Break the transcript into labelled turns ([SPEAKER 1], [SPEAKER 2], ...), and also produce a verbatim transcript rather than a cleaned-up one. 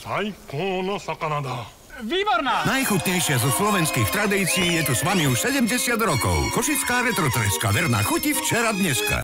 [SPEAKER 1] Sajkóna sakanada.
[SPEAKER 2] Výborná!
[SPEAKER 3] Najchutnejšia zo slovenských tradícií je tu s vami už sedemdesiat rokov. Košická retrotreska, verná chuti včera dneska.